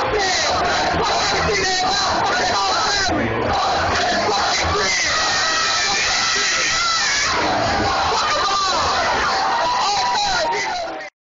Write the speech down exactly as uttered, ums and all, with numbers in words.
Fuck everything they are. Fuck it all family. Fuck it,